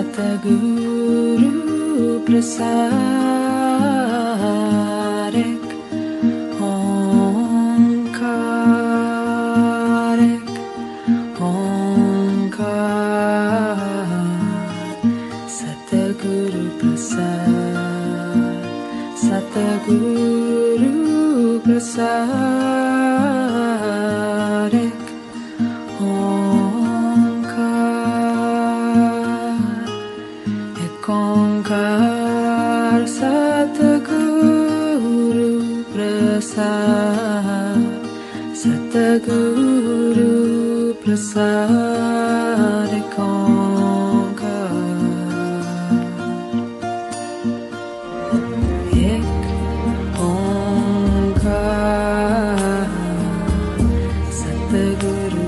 Satguru Prasadik Omkarik Omkar Satguru Prasad Satguru Prasadik Onkar Satguru Prasad Satguru Prasad Ek Onkar Satguru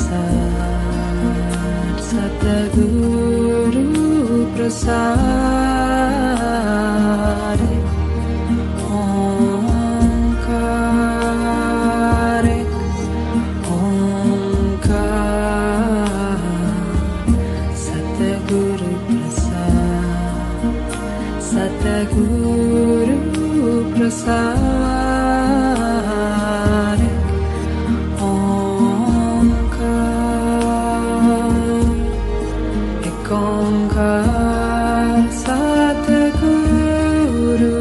Prasad Satguru Prasad Omkar Omkar Satguru Prasad Satguru Prasad Onkar Satguru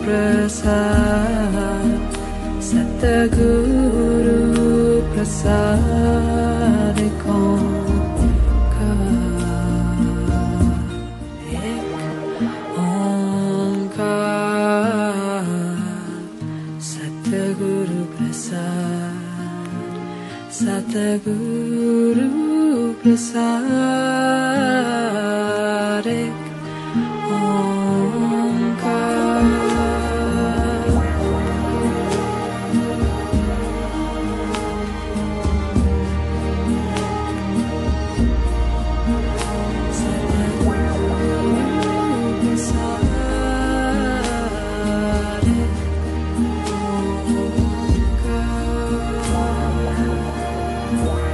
Prasad Satguru Prasad Onkar Satguru Prasad Satguru Prasad Onkar